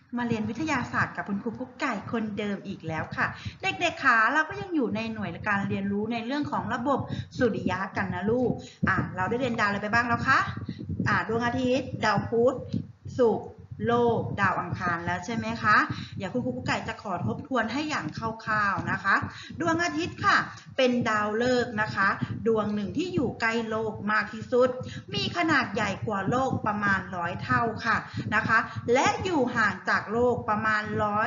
มาเรียนวิทยาศาสตร์กับคุณครูกุ๊กไก่คนเดิมอีกแล้วค่ะเด็กๆค่ะเราก็ยังอยู่ในหน่วยการเรียนรู้ในเรื่องของระบบสุริยะกันนะลูกเราได้เรียนดาวอะไรไปบ้างแล้วคะดวงอาทิตย์ดาวพุธศุกร์โลกดาวอังคารแล้วใช่ไหมคะเดี๋ยวคุณครูกุ๊กไก่จะขอทบทวนให้อย่างคร่าวๆนะคะดวงอาทิตย์ค่ะเป็นดาวฤกษ์นะคะดวงหนึ่งที่อยู่ใกล้โลกมากที่สุดมีขนาดใหญ่กว่าโลกประมาณ100เท่าค่ะนะคะและอยู่ห่างจากโลกประมาณ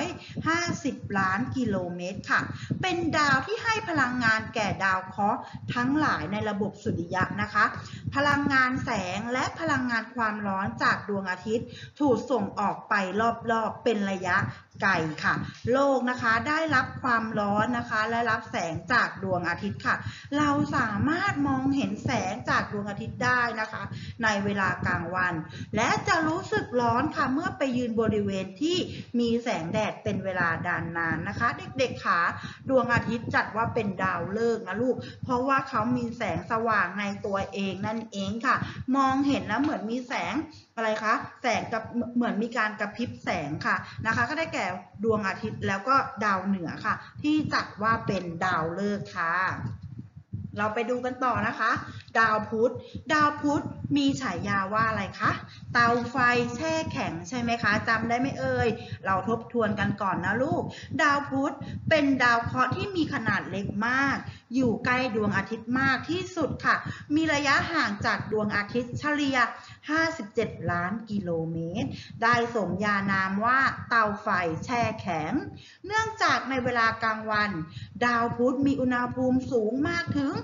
150ล้านกิโลเมตรค่ะเป็นดาวที่ให้พลังงานแก่ดาวเคราะห์ทั้งหลายในระบบสุริยะนะคะพลังงานแสงและพลังงานความร้อนจากดวงอาทิตย์ถูกส่งออกไปรอบๆเป็นระยะไกลค่ะโลกนะคะได้รับความร้อนนะคะและรับแสงจากดวงอาทิตย์ค่ะเราสามารถมองเห็นแสงจากดวงอาทิตย์ได้นะคะในเวลากลางวันและจะรู้สึกร้อนค่ะเมื่อไปยืนบริเวณที่มีแสงแดดเป็นเวลานานๆนะคะเด็กๆค่ะดวงอาทิตย์จัดว่าเป็นดาวฤกษ์นะลูกเพราะว่าเขามีแสงสว่างในตัวเองนั่นเองค่ะมองเห็นแล้วเหมือนมีแสงอะไรคะแสงกับเหมือนมีการกระพริบแสงค่ะนะคะก็ได้แก่ดวงอาทิตย์แล้วก็ดาวเหนือค่ะที่จัดว่าเป็นดาวฤกษ์ค่ะเราไปดูกันต่อนะคะดาวพุธมีฉายาว่าอะไรคะเตาไฟแช่แข็งใช่ไหมคะจำได้ไหมเอ่ยเราทบทวนกันก่อนนะลูกดาวพุธเป็นดาวเคราะห์ที่มีขนาดเล็กมากอยู่ใกล้ดวงอาทิตย์มากที่สุดค่ะมีระยะห่างจากดวงอาทิตย์เฉลี่ย57ล้านกิโลเมตรได้สมญานามว่าเตาไฟแช่แข็งเนื่องจากในเวลากลางวันดาวพุธมีอุณหภูมิสูงมากถึง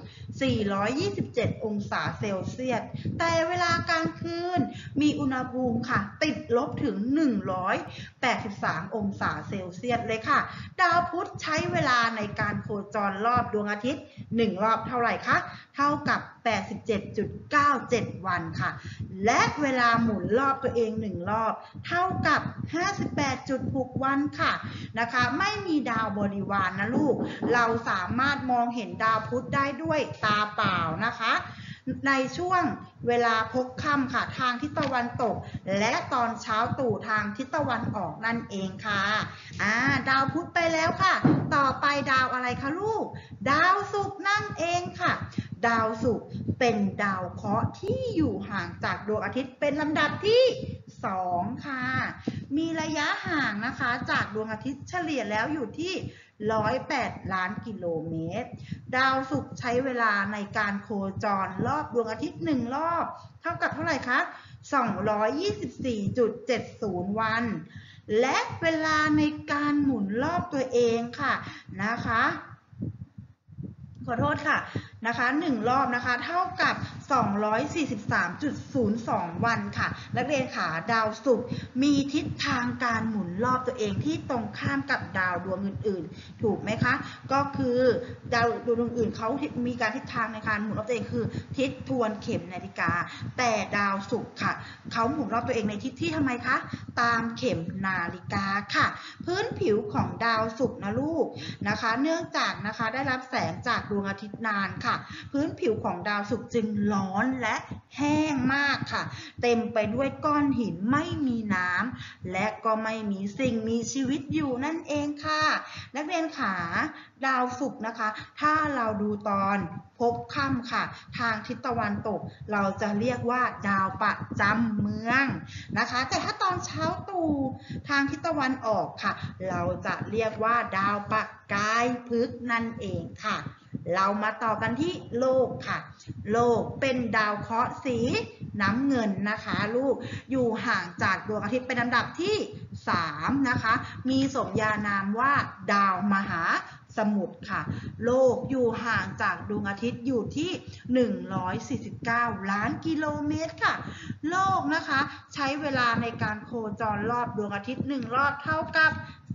427องศาเซลเซียสแต่เวลากลางคืนมีอุณหภูมิค่ะติดลบถึง183องศาเซลเซียสเลยค่ะดาวพุธใช้เวลาในการโคจรรอบดวงอาทิตย์1รอบเท่าไหร่คะเท่ากับ87.97 วันค่ะและเวลาหมุนรอบตัวเอง1รอบเท่ากับ58.6 วันค่ะนะคะไม่มีดาวบริวารนะลูกเราสามารถมองเห็นดาวพุธได้ด้วยตาเปล่านะคะในช่วงเวลาพบค่ำค่ะทางทิศตะวันตกและตอนเช้าตรู่ทางทิศตะวันออกนั่นเองค่ะดาวพุธไปแล้วค่ะต่อไปดาวอะไรคะลูกดาวศุกร์นั่นเองค่ะดาวศุกร์เป็นดาวเคราะห์ที่อยู่ห่างจากดวงอาทิตย์เป็นลำดับที่2ค่ะมีระยะห่างนะคะจากดวงอาทิตย์เฉลี่ยแล้วอยู่ที่108ล้านกิโลเมตรดาวศุกร์ใช้เวลาในการโคจรรอบดวงอาทิตย์1รอบเท่ากับเท่าไหร่คะ224.70 วันและเวลาในการหมุนรอบตัวเองค่ะนะคะขอโทษค่ะนะคะ1รอบนะคะเท่ากับ243.02 วันค่ะนักเรียนค่ะดาวศุกร์มีทิศทางการหมุนรอบตัวเองที่ตรงข้ามกับดาวดวงอื่นๆถูกไหมคะก็คือดาวดวงอื่นเขามีการทิศทางในการหมุนรอบตัวเองคือทิศทวนเข็มนาฬิกาแต่ดาวศุกร์ค่ะเขาหมุนรอบตัวเองในทิศที่ทำไมคะตามเข็มนาฬิกาค่ะพื้นผิวของดาวศุกร์นะลูกนะคะเนื่องจากนะคะได้รับแสงจากดวงอาทิตย์นานค่ะพื้นผิวของดาวศุกร์จึงร้อนและแห้งมากค่ะเต็มไปด้วยก้อนหินไม่มีน้ำและก็ไม่มีสิ่งมีชีวิตอยู่นั่นเองค่ะนักเรียนขาดาวศุกร์นะคะถ้าเราดูตอนพบค่ำค่ะทางทิศตะวันตกเราจะเรียกว่าดาวประจำเมืองนะคะแต่ถ้าตอนเช้าตรู่ทางทิศตะวันออกค่ะเราจะเรียกว่าดาวประกายพฤกษ์นั่นเองค่ะเรามาต่อกันที่โลกค่ะโลกเป็นดาวเคราะห์สีน้ำเงินนะคะลูกอยู่ห่างจากดวงอาทิตย์เป็นลำดับที่3นะคะมีสมญานามว่าดาวมหาสมุทรค่ะโลกอยู่ห่างจากดวงอาทิตย์อยู่ที่149ล้านกิโลเมตรค่ะโลกนะคะใช้เวลาในการโคจรรอบดวงอาทิตย์1รอบเท่ากับ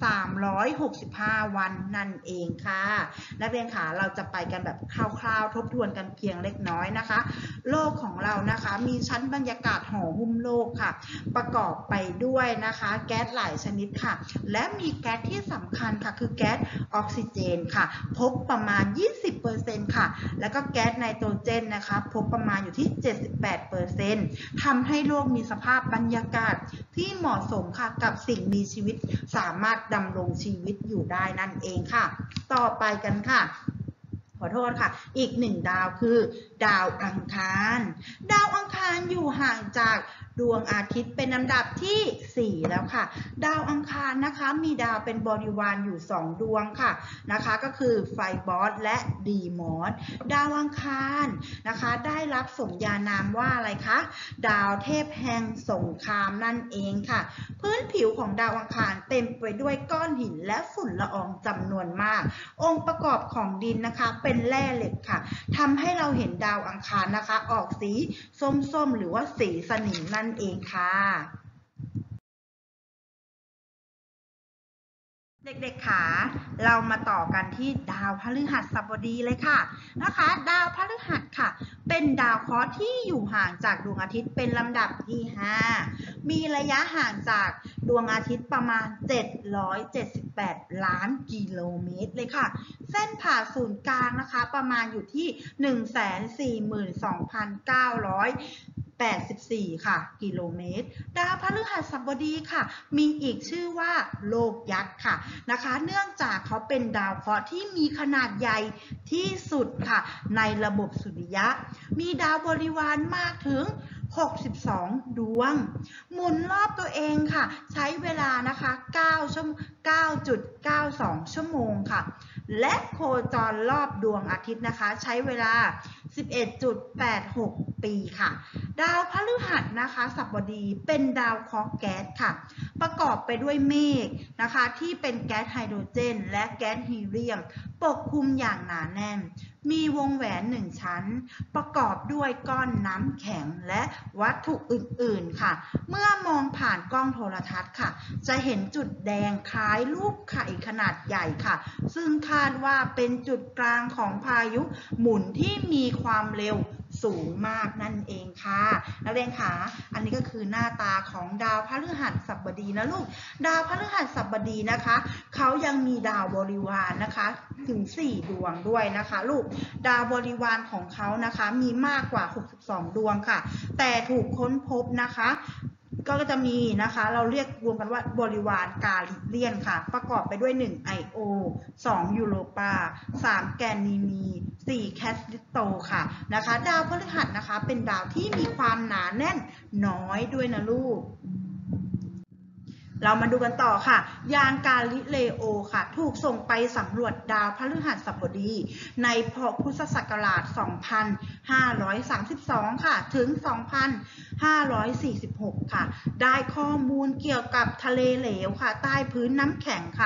365 วันนั่นเองค่ะนักเรียนค่ะเราจะไปกันแบบคร่าวๆทบทวนกันเพียงเล็กน้อยนะคะโลกของเรานะคะมีชั้นบรรยากาศห่อหุ้มโลกค่ะประกอบไปด้วยนะคะแก๊สหลายชนิดค่ะและมีแก๊สที่สำคัญค่ะคือแก๊สออกซิเจนค่ะพบประมาณ 20% ค่ะแล้วก็แก๊สไนโตรเจนนะคะพบประมาณอยู่ที่ 78% ทำให้โลกมีสภาพบรรยากาศที่เหมาะสมค่ะกับสิ่งมีชีวิตสามารถดำรงชีวิตอยู่ได้นั่นเองค่ะต่อไปกันค่ะขอโทษค่ะอีกหนึ่งดาวคือดาวอังคารดาวอังคารอยู่ห่างจากดวงอาทิตย์เป็นลำดับที่4แล้วค่ะดาวอังคารนะคะมีดาวเป็นบริวารอยู่2ดวงค่ะนะคะก็คือไฟบอสและดีมอสดาวอังคารนะคะได้รับสมญานามว่าอะไรคะดาวเทพแห่งสงครามนั่นเองค่ะพื้นผิวของดาวอังคารเต็มไปด้วยก้อนหินและฝุ่นละอองจำนวนมากองค์ประกอบของดินนะคะเป็นแร่เหล็กค่ะทำให้เราเห็นดาวอังคารนะคะออกสีส้มๆหรือว่าสีสนิมนั่นเองค่ะเด็กๆค่ะเรามาต่อกันที่ดาวพฤหัสบดีเลยค่ะนะคะดาวพฤหัสค่ะเป็นดาวเคราะห์ที่อยู่ห่างจากดวงอาทิตย์เป็นลำดับที่5มีระยะห่างจากดวงอาทิตย์ประมาณ778 ล้านกิโลเมตรเลยค่ะเส้นผ่าศูนย์กลางนะคะประมาณอยู่ที่ 142,984 ค่ะกิโลเมตรดาวพฤหัสบดีค่ะมีอีกชื่อว่าโลกยักษ์ค่ะนะคะเนื่องจากเขาเป็นดาวเคราะห์ที่มีขนาดใหญ่ที่สุดค่ะในระบบสุริยะมีดาวบริวารมากถึง62 ดวงหมุนรอบตัวเองค่ะใช้เวลานะคะ9.92 ชั่วโมงค่ะและโคจรรอบดวงอาทิตย์นะคะใช้เวลา 11.86 ปีค่ะดาวพฤหัสนะคะสัปดาห์เป็นดาวเคราะห์แก๊สค่ะประกอบไปด้วยเมฆนะคะที่เป็นแก๊สไฮโดรเจนและแก๊สฮีเลียมปกคลุมอย่างหนาแน่นมีวงแหวน1ชั้นประกอบด้วยก้อนน้ำแข็งและวัตถุอื่นๆค่ะเมื่อมองผ่านกล้องโทรทัศน์ค่ะจะเห็นจุดแดงคล้ายรูปไข่ขนาดใหญ่ค่ะซึ่งคาดว่าเป็นจุดกลางของพายุหมุนที่มีความเร็วสูงมากนั่นเองค่ะนักเรียนคะอันนี้ก็คือหน้าตาของดาวพฤหัสบดีนะลูกดาวพฤหัสบดีนะคะเขายังมีดาวบริวารนะคะถึง4ดวงด้วยนะคะลูกดาวบริวารของเขานะคะมีมากกว่า62ดวงค่ะแต่ถูกค้นพบนะคะก็จะมีนะคะเราเรียกรวมกันว่าบริวารกาลิเลียนค่ะประกอบไปด้วย1ไอโอ2ยูโรปา3แกนนีมี4แคสลิโตค่ะนะคะดาวพฤหัสนะคะเป็นดาวที่มีความหนาแน่นน้อยด้วยนะลูกเรามาดูกันต่อค่ะยานกาลิเลโอค่ะถูกส่งไปสำรวจดาวพฤหัสบดีในพุทธศักราช 2532 ค่ะถึง 2546 ค่ะได้ข้อมูลเกี่ยวกับทะเลเหลวค่ะใต้พื้นน้ำแข็งค่ะ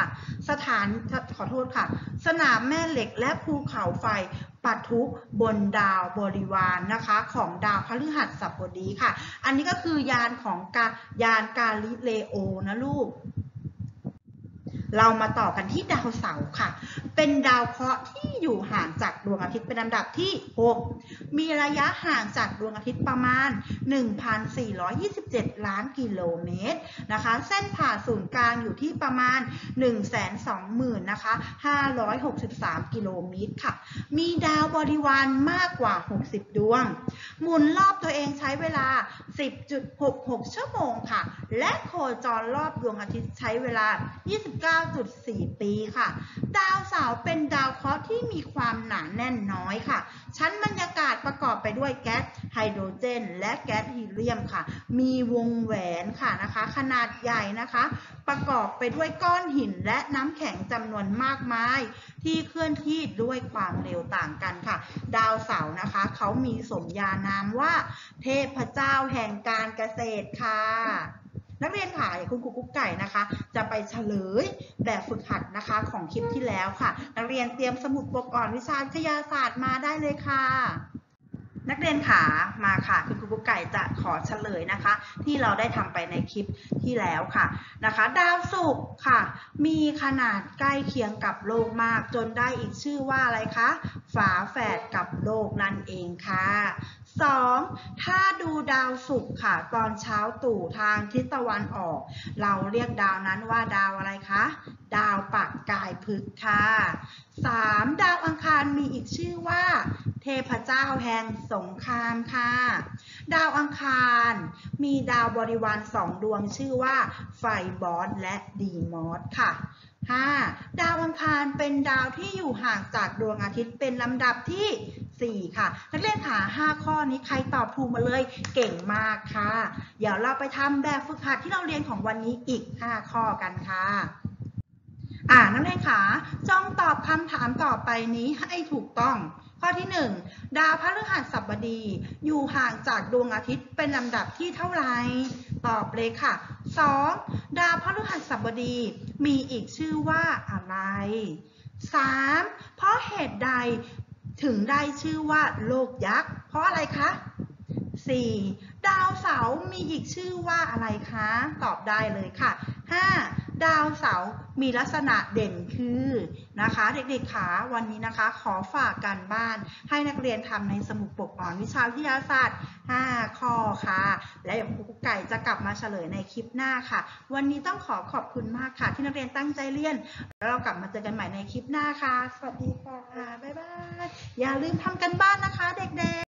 สนามแม่เหล็กและภูเขาไฟปะทุบนดาวบริวารนะคะของดาวพฤหัสบดีค่ะอันนี้ก็คือยานของยานกาลิเลโอนะลูกเรามาต่อกันที่ดาวเสาร์ค่ะเป็นดาวเคราะห์ที่อยู่ห่างจากดวงอาทิตย์เป็นลำดับที่6มีระยะห่างจากดวงอาทิตย์ประมาณ 1,427 ล้านกิโลเมตรนะคะเส้นผ่าศูนย์กลางอยู่ที่ประมาณ 120,000 นะคะ563 กิโลเมตรค่ะมีดาวบริวารมากกว่า60ดวงหมุนรอบตัวเองใช้เวลา 10.66 ชั่วโมงค่ะและโคจรรอบดวงอาทิตย์ใช้เวลา 29.4 ปีค่ะดาวเสาร์เป็นดาวเคราะห์ที่มีความหนาแน่นน้อยค่ะชั้นบรรยากาศประกอบไปด้วยแก๊สไฮโดรเจนและแก๊สฮีเลียมค่ะมีวงแหวนค่ะนะคะขนาดใหญ่นะคะประกอบไปด้วยก้อนหินและน้ำแข็งจำนวนมากมายที่เคลื่อนที่ด้วยความเร็วต่างกันค่ะดาวเสาร์นะคะเขามีสมญานามว่าเทพเจ้าแห่งการเกษตรค่ะนักเรียนค่ะคุณครูกุ๊กไก่นะคะจะไปเฉลยแบบฝึกหัดนะคะของคลิปที่แล้วค่ะนักเรียนเตรียมสมุดปกอ่อนวิชาวิทยาศาสตร์มาได้เลยค่ะนักเรียนขามาค่ะคุณครูกุ๊กไก่จะขอเฉลยนะคะที่เราได้ทำไปในคลิปที่แล้วค่ะนะคะดาวศุกร์ค่ะมีขนาดใกล้เคียงกับโลกมากจนได้อีกชื่อว่าอะไรคะฝาแฝดกับโลกนั่นเองค่ะ2. ถ้าดูดาวศุกร์ค่ะตอนเช้าตรู่ทางทิศตะวันออกเราเรียกดาวนั้นว่าดาวอะไรคะดาวปักกายพฤกษ์ค่ะ 3. ดาวอังคารมีอีกชื่อว่าเทพเจ้าแห่งสงครามค่ะดาวอังคารมีดาวบริวาร2ดวงชื่อว่าไฟบอสและดีมอสค่ะ 5. ดาวอังคารเป็นดาวที่อยู่ห่างจากดวงอาทิตย์เป็นลำดับที่4ค่ะนักเรียนหา5ข้อนี้ใครตอบถูกมาเลยเก่งมากค่ะเดี๋ยวเราไปทำแบบฝึกหัดที่เราเรียนของวันนี้อีก5ข้อกันค่ะนักเรียนคะจงตอบคำถามต่อไปนี้ให้ถูกต้องข้อที่1ดาวพฤหัสบดีอยู่ห่างจากดวงอาทิตย์เป็นลำดับที่เท่าไหร่ตอบเลยค่ะ2ดาวพฤหัสบดีมีอีกชื่อว่าอะไร3เพราะเหตุใดถึงได้ชื่อว่าโลกยักษ์เพราะอะไรคะ4ดาวเสาร์มีอีกชื่อว่าอะไรคะตอบได้เลยค่ะ5ดาวเสาร์มีลักษณะเด่นคือนะคะเด็กๆขาวันนี้นะคะขอฝากการบ้านให้นักเรียนทำในสมุดปกอ่อนวิชาวิทยาศาสตร์5ข้อค่ะและเดี๋ยวครูกุ๊กไก่จะกลับมาเฉลยในคลิปหน้าค่ะวันนี้ต้องขอบคุณมากค่ะที่นักเรียนตั้งใจเรียนแล้วเรากลับมาเจอกันใหม่ในคลิปหน้าค่ะสวัสดีค่ะบ๊ายบายอย่าลืมทำกันบ้านนะคะเด็กๆ